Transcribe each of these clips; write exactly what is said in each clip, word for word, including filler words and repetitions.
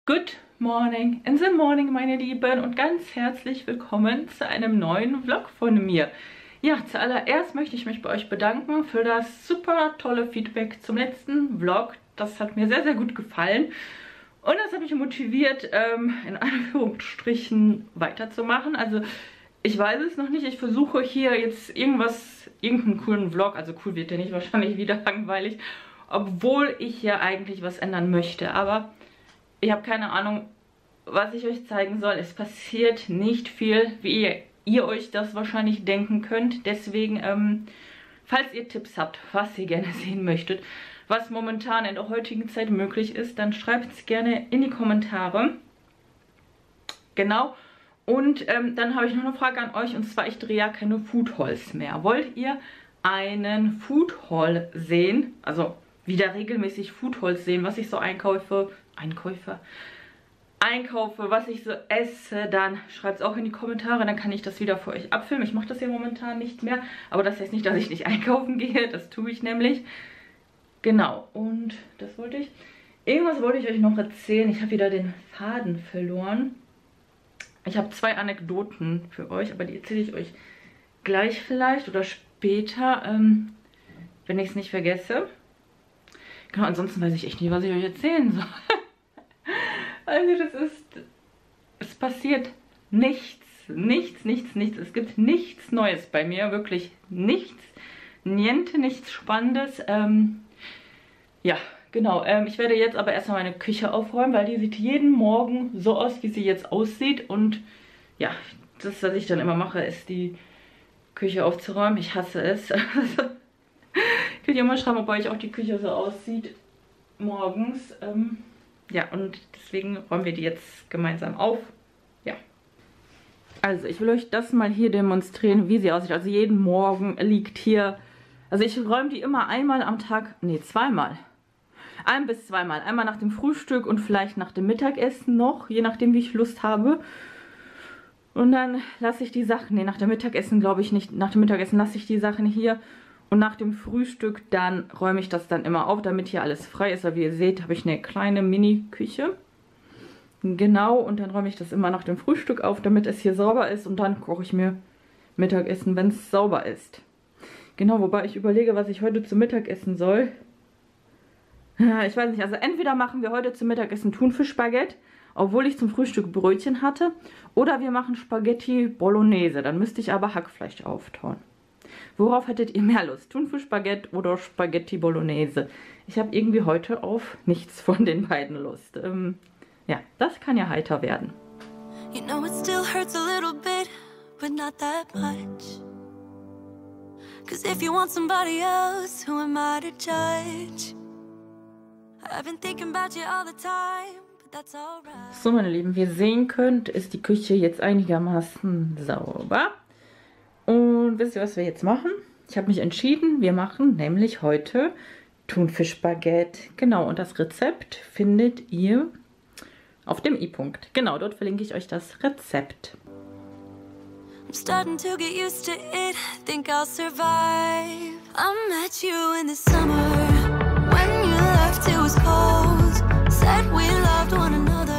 Good morning in the morning, meine Lieben, und ganz herzlich willkommen zu einem neuen Vlog von mir. Ja, zuallererst möchte ich mich bei euch bedanken für das super tolle Feedback zum letzten Vlog. Das hat mir sehr, sehr gut gefallen und das hat mich motiviert, ähm, in Anführungsstrichen weiterzumachen. Also ich weiß es noch nicht, ich versuche hier jetzt irgendwas, irgendeinen coolen Vlog, also cool wird der nicht, wahrscheinlich wieder langweilig, obwohl ich hier eigentlich was ändern möchte, aber ich habe keine Ahnung, was ich euch zeigen soll. Es passiert nicht viel, wie ihr, ihr euch das wahrscheinlich denken könnt. Deswegen, ähm, falls ihr Tipps habt, was ihr gerne sehen möchtet, was momentan in der heutigen Zeit möglich ist, dann schreibt es gerne in die Kommentare. Genau. Und ähm, dann habe ich noch eine Frage an euch. Und zwar, ich drehe ja keine Food Hauls mehr. Wollt ihr einen Food Haul sehen? Also wieder regelmäßig Food Hauls sehen, was ich so einkaufe, Einkäufe, einkaufe, was ich so esse, dann schreibt es auch in die Kommentare, dann kann ich das wieder für euch abfilmen. Ich mache das ja momentan nicht mehr, aber das heißt nicht, dass ich nicht einkaufen gehe, das tue ich nämlich. Genau, und das wollte ich. Irgendwas wollte ich euch noch erzählen, ich habe wieder den Faden verloren. Ich habe zwei Anekdoten für euch, aber die erzähle ich euch gleich vielleicht oder später, ähm, wenn ich es nicht vergesse. Genau, ansonsten weiß ich echt nicht, was ich euch erzählen soll. Also das ist, es passiert nichts, nichts, nichts, nichts. Es gibt nichts Neues bei mir, wirklich nichts, niente, nichts Spannendes. Ähm, ja, genau. Ähm, ich werde jetzt aber erstmal meine Küche aufräumen, weil die sieht jeden Morgen so aus, wie sie jetzt aussieht. Und ja, das, was ich dann immer mache, ist die Küche aufzuräumen. Ich hasse es. Könnt ihr mal schreiben, ob bei euch auch die Küche so aussieht morgens. Ähm, ja, und deswegen räumen wir die jetzt gemeinsam auf. Ja. Also, ich will euch das mal hier demonstrieren, wie sie aussieht. Also, jeden Morgen liegt hier... Also, ich räume die immer einmal am Tag... Nee, zweimal. Ein bis zweimal. Einmal nach dem Frühstück und vielleicht nach dem Mittagessen noch, je nachdem, wie ich Lust habe. Und dann lasse ich die Sachen... Nee, nach dem Mittagessen glaube ich nicht. Nach dem Mittagessen lasse ich die Sachen hier. Und nach dem Frühstück, dann räume ich das dann immer auf, damit hier alles frei ist. Aber wie ihr seht, habe ich eine kleine Mini-Küche. Genau, und dann räume ich das immer nach dem Frühstück auf, damit es hier sauber ist. Und dann koche ich mir Mittagessen, wenn es sauber ist. Genau, wobei ich überlege, was ich heute zum Mittagessen soll. Ich weiß nicht, also entweder machen wir heute zum Mittagessen Thunfischbaguette, obwohl ich zum Frühstück Brötchen hatte. Oder wir machen Spaghetti Bolognese, dann müsste ich aber Hackfleisch auftauen. Worauf hättet ihr mehr Lust? Thunfischbaguette oder Spaghetti Bolognese? Ich habe irgendwie heute auf nichts von den beiden Lust. Ähm, ja, das kann ja heiter werden. You know it still hurts a little bit, but not that much. Cause if you want somebody else, who am I to judge? I've been thinking about you all the time, but that's alright. So, meine Lieben, wie ihr sehen könnt, ist die Küche jetzt einigermaßen sauber. Und wisst ihr, was wir jetzt machen? Ich habe mich entschieden, wir machen nämlich heute Thunfischbaguette. Genau, und das Rezept findet ihr auf dem i-Punkt. Genau, dort verlinke ich euch das Rezept. I'm starting to get used to it, think I'll survive. I met you in the summer, when you left it was cold. Said we loved one another.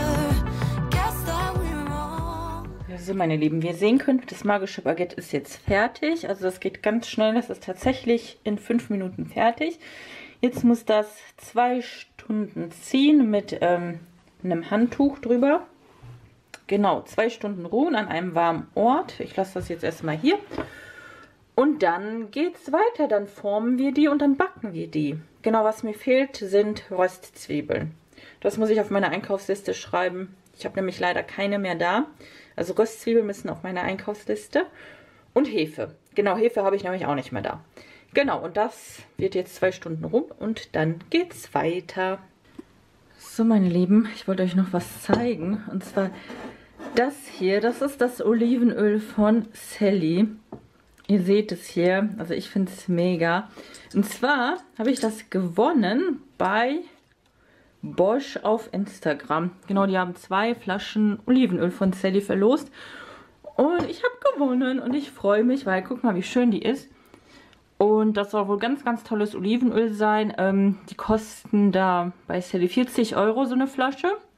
So, meine Lieben, wie ihr sehen könnt, das magische Baguette ist jetzt fertig. Also das geht ganz schnell, das ist tatsächlich in fünf Minuten fertig. Jetzt muss das zwei Stunden ziehen mit ähm, einem Handtuch drüber. Genau, zwei Stunden ruhen an einem warmen Ort. Ich lasse das jetzt erstmal hier. Und dann geht es weiter, dann formen wir die und dann backen wir die. Genau, was mir fehlt, sind Röstzwiebeln. Das muss ich auf meine Einkaufsliste schreiben. Ich habe nämlich leider keine mehr da. Also Röstzwiebeln müssen auf meine Einkaufsliste. Und Hefe. Genau, Hefe habe ich nämlich auch nicht mehr da. Genau, und das wird jetzt zwei Stunden rum und dann geht's weiter. So, meine Lieben, ich wollte euch noch was zeigen. Und zwar das hier, das ist das Olivenöl von Sally. Ihr seht es hier, also ich finde es mega. Und zwar habe ich das gewonnen bei Bosch auf Instagram. Genau, die haben zwei Flaschen Olivenöl von Sally verlost. Und ich habe gewonnen und ich freue mich, weil guck mal, wie schön die ist. Und das soll wohl ganz, ganz tolles Olivenöl sein. Ähm, die kosten da bei Sally vierzig Euro so eine Flasche.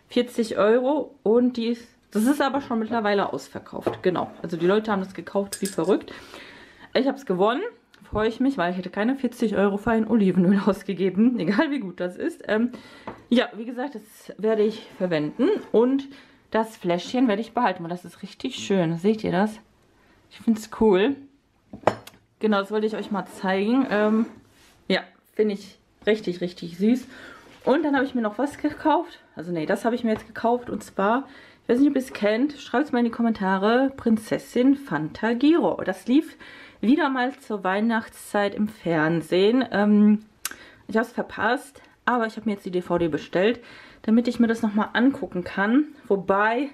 vierzig Euro und die ist, das ist aber schon mittlerweile ausverkauft. Genau, also die Leute haben das gekauft wie verrückt. Ich habe es gewonnen, freue ich mich, weil ich hätte keine vierzig Euro für ein Olivenöl ausgegeben, egal wie gut das ist. Ähm, ja, wie gesagt, das werde ich verwenden und das Fläschchen werde ich behalten, weil das ist richtig schön. Seht ihr das? Ich finde es cool. Genau, das wollte ich euch mal zeigen. Ähm, ja, finde ich richtig, richtig süß. Und dann habe ich mir noch was gekauft. Also nee, das habe ich mir jetzt gekauft. Und zwar, ich weiß nicht, ob ihr es kennt, schreibt es mal in die Kommentare, Prinzessin Fantagiro. Das lief wieder mal zur Weihnachtszeit im Fernsehen. Ähm, ich habe es verpasst, aber ich habe mir jetzt die D V D bestellt, damit ich mir das nochmal angucken kann. Wobei,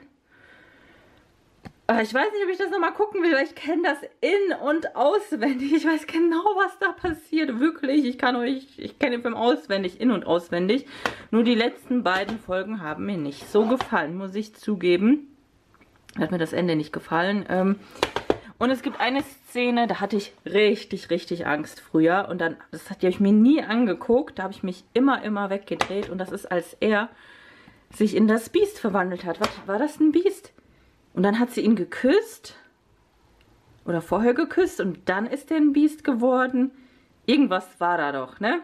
äh, ich weiß nicht, ob ich das nochmal gucken will, weil ich kenne das in- und auswendig. Ich weiß genau, was da passiert. Wirklich, ich kann euch, ich kenne den Film auswendig, in- und auswendig. Nur die letzten beiden Folgen haben mir nicht so gefallen, muss ich zugeben. Hat mir das Ende nicht gefallen. Ähm, und es gibt eine Szene, da hatte ich richtig, richtig Angst früher. Und dann, das hat, die habe ich mir nie angeguckt. Da habe ich mich immer, immer weggedreht. Und das ist, als er sich in das Biest verwandelt hat. Was, war das ein Biest? Und dann hat sie ihn geküsst. Oder vorher geküsst. Und dann ist er ein Biest geworden. Irgendwas war da doch, ne?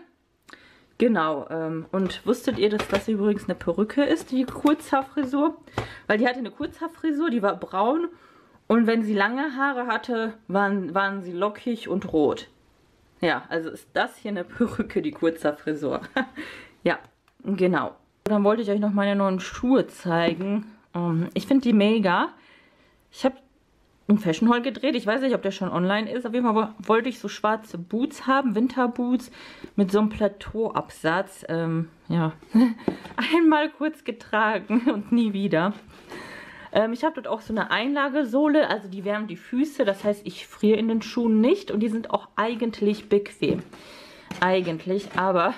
Genau. Ähm, und wusstet ihr, dass das übrigens eine Perücke ist, die Kurzhaarfrisur? Weil die hatte eine Kurzhaarfrisur, die war braun. Und wenn sie lange Haare hatte, waren, waren sie lockig und rot. Ja, also ist das hier eine Perücke, die Kurzhaarfrisur. Ja, genau. Dann wollte ich euch noch meine neuen Schuhe zeigen. Um, ich finde die mega. Ich habe einen Fashion Haul gedreht. Ich weiß nicht, ob der schon online ist. Auf jeden Fall wollte ich so schwarze Boots haben, Winterboots mit so einem Plateauabsatz. Ähm, ja, einmal kurz getragen und nie wieder. Ähm, ich habe dort auch so eine Einlagesohle, also die wärmt die Füße. Das heißt, ich friere in den Schuhen nicht und die sind auch eigentlich bequem. Eigentlich, aber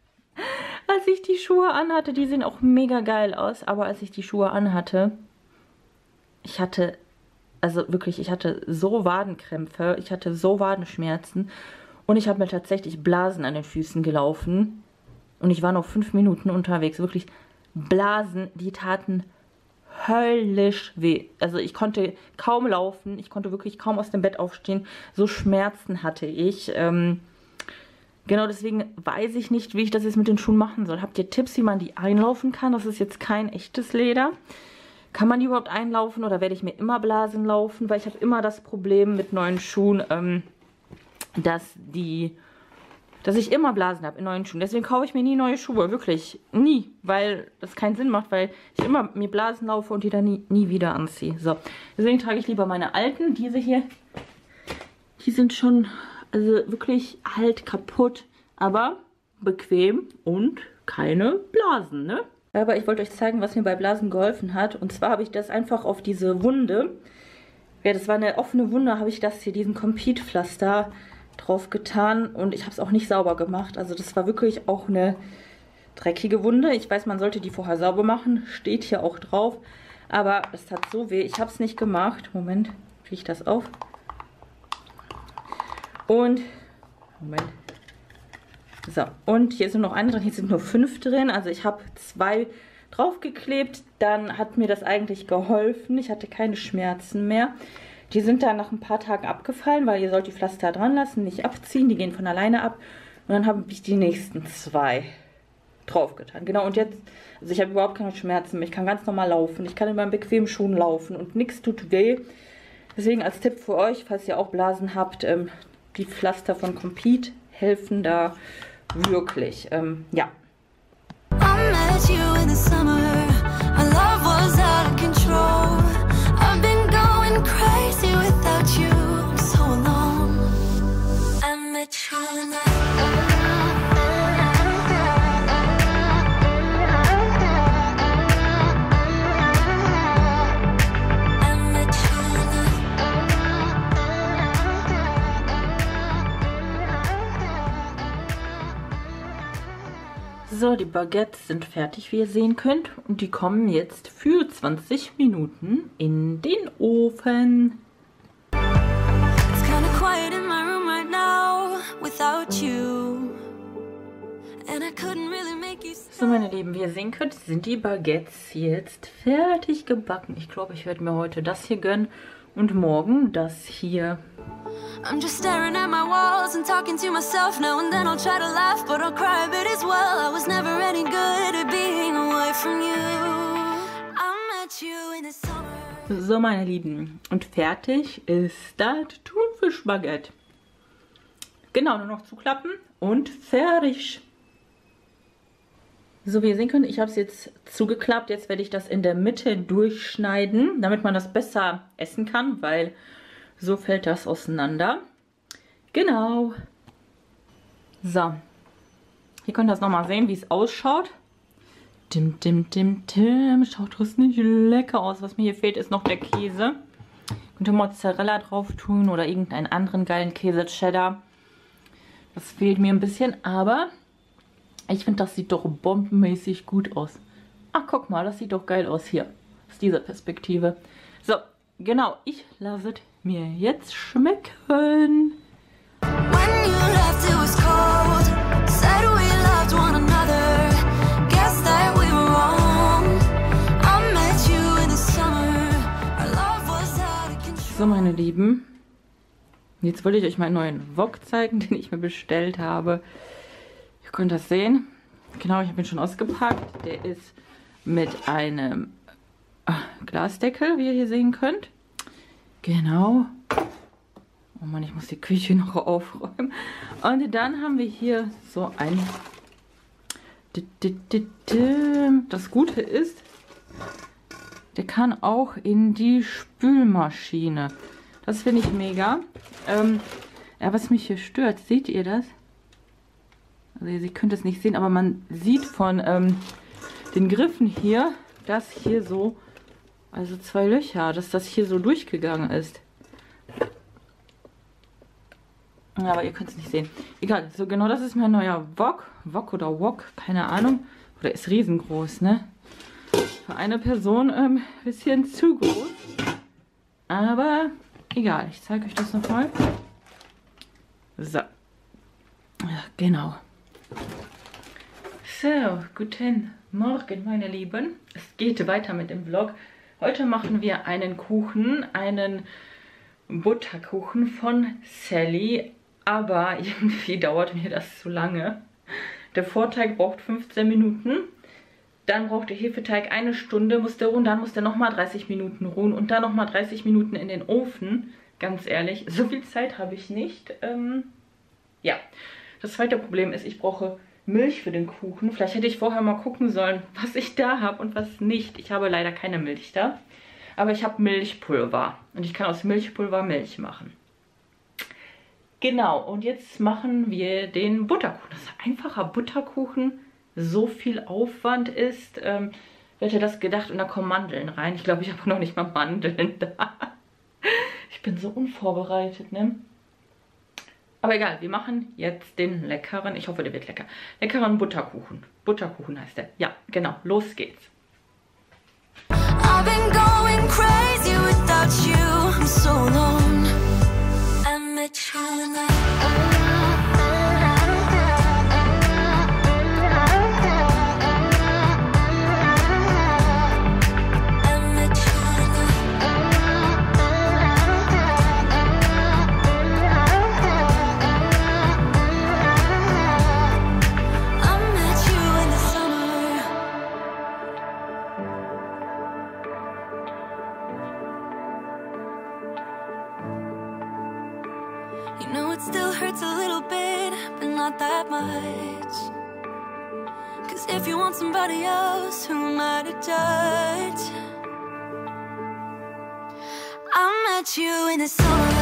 als ich die Schuhe anhatte, die sehen auch mega geil aus, aber als ich die Schuhe anhatte, ich hatte, also wirklich, ich hatte so Wadenkrämpfe, ich hatte so Wadenschmerzen und ich habe mir tatsächlich Blasen an den Füßen gelaufen und ich war noch fünf Minuten unterwegs, wirklich Blasen, die taten höllisch weh. Also ich konnte kaum laufen, ich konnte wirklich kaum aus dem Bett aufstehen, so Schmerzen hatte ich. Ähm, genau deswegen weiß ich nicht, wie ich das jetzt mit den Schuhen machen soll. Habt ihr Tipps, wie man die einlaufen kann? Das ist jetzt kein echtes Leder. Kann man die überhaupt einlaufen oder werde ich mir immer Blasen laufen? Weil ich habe immer das Problem mit neuen Schuhen, ähm, dass die... dass ich immer Blasen habe in neuen Schuhen. Deswegen kaufe ich mir nie neue Schuhe. Wirklich. Nie. Weil das keinen Sinn macht, weil ich immer mir Blasen laufe und die dann nie, nie wieder anziehe. So. Deswegen trage ich lieber meine alten. Diese hier, die sind schon, also wirklich alt, kaputt. Aber bequem und keine Blasen, ne? Aber ich wollte euch zeigen, was mir bei Blasen geholfen hat. Und zwar habe ich das einfach auf diese Wunde. Ja, das war eine offene Wunde, habe ich das hier, diesen Compeat-Pflaster drauf getan und ich habe es auch nicht sauber gemacht. Also das war wirklich auch eine dreckige Wunde. Ich weiß, man sollte die vorher sauber machen. Steht hier auch drauf. Aber es tat so weh. Ich habe es nicht gemacht. Moment, kriege ich das auf. Und, Moment. So, und hier sind noch eine drin. Hier sind nur fünf drin. Also ich habe zwei draufgeklebt. Dann hat mir das eigentlich geholfen. Ich hatte keine Schmerzen mehr. Die sind dann nach ein paar Tagen abgefallen, weil ihr sollt die Pflaster dran lassen, nicht abziehen. Die gehen von alleine ab. Und dann habe ich die nächsten zwei draufgetan. Genau, und jetzt, also ich habe überhaupt keine Schmerzen mehr. Ich kann ganz normal laufen. Ich kann in meinen bequemen Schuhen laufen und nichts tut weh. Deswegen als Tipp für euch, falls ihr auch Blasen habt, ähm, die Pflaster von Compeat helfen da wirklich. Ähm, ja. I met you in the summer. Our love was out of control. I've been going crazy without you so long. I met you in the So, die Baguettes sind fertig, wie ihr sehen könnt. Und die kommen jetzt für zwanzig Minuten in den Ofen. It's kind of quiet in my room right now without you. So, meine Lieben, wie ihr sehen könnt, sind die Baguettes jetzt fertig gebacken. Ich glaube, ich werde mir heute das hier gönnen und morgen das hier. I'm just staring at my walls and talking to myself now and then I'll try to laugh but I'll cry a bit as well. I was never any good at being away from you. I met you in the summer. So, meine Lieben, und fertig ist das Thunfischbaguette. Genau, nur noch zuklappen und fertig. So, wie ihr sehen könnt, ich habe es jetzt zugeklappt. Jetzt werde ich das in der Mitte durchschneiden, damit man das besser essen kann, weil so fällt das auseinander. Genau. So. Hier könnt ihr das nochmal sehen, wie es ausschaut. Dim, dim, dim, dim. Schaut das nicht lecker aus. Was mir hier fehlt, ist noch der Käse. Könnt ihr Mozzarella drauf tun oder irgendeinen anderen geilen Käse, Cheddar. Das fehlt mir ein bisschen, aber ich finde, das sieht doch bombenmäßig gut aus. Ach, guck mal, das sieht doch geil aus hier. Aus dieser Perspektive. So, genau, ich lasse es mir jetzt schmecken. So, meine Lieben, jetzt wollte ich euch meinen neuen Wok zeigen, den ich mir bestellt habe. Ihr könnt das sehen. Genau, ich habe ihn schon ausgepackt. Der ist mit einem Glasdeckel, wie ihr hier sehen könnt. Genau. Oh Mann, ich muss die Küche noch aufräumen. Und dann haben wir hier so ein... Das Gute ist, der kann auch in die Spülmaschine. Das finde ich mega. Ähm, ja, was mich hier stört, seht ihr das? Also ihr könnt es nicht sehen, aber man sieht von ähm, den Griffen hier, dass hier so, also zwei Löcher, dass das hier so durchgegangen ist. Ja, aber ihr könnt es nicht sehen. Egal, so genau, das ist mein neuer Wok. Wok oder Wok, keine Ahnung. Oder ist riesengroß, ne? Für eine Person ein ähm, bisschen zu groß. Aber egal, ich zeige euch das nochmal. So. Ja, genau. So, guten Morgen, meine Lieben. Es geht weiter mit dem Vlog. Heute machen wir einen Kuchen, einen Butterkuchen von Sally. Aber irgendwie dauert mir das zu lange. Der Vorteig braucht fünfzehn Minuten. Dann braucht der Hefeteig eine Stunde, muss der ruhen. Dann muss der nochmal dreißig Minuten ruhen. Und dann nochmal dreißig Minuten in den Ofen. Ganz ehrlich, so viel Zeit habe ich nicht. Ähm, ja. Das zweite Problem ist, ich brauche Milch für den Kuchen. Vielleicht hätte ich vorher mal gucken sollen, was ich da habe und was nicht. Ich habe leider keine Milch da. Aber ich habe Milchpulver. Und ich kann aus Milchpulver Milch machen. Genau, und jetzt machen wir den Butterkuchen. Das ist ein einfacher Butterkuchen. So viel Aufwand ist. Ähm, wer hätte das gedacht? Und da kommen Mandeln rein. Ich glaube, ich habe noch nicht mal Mandeln da. Ich bin so unvorbereitet, ne? Aber egal, wir machen jetzt den leckeren, ich hoffe, der wird lecker, leckeren Butterkuchen. Butterkuchen heißt der. Ja, genau, los geht's. I've been going crazy without you. I'm so alone. I met you in the still hurts a little bit, but not that much. Cause if you want somebody else, who am I to judge? I met you in the summer.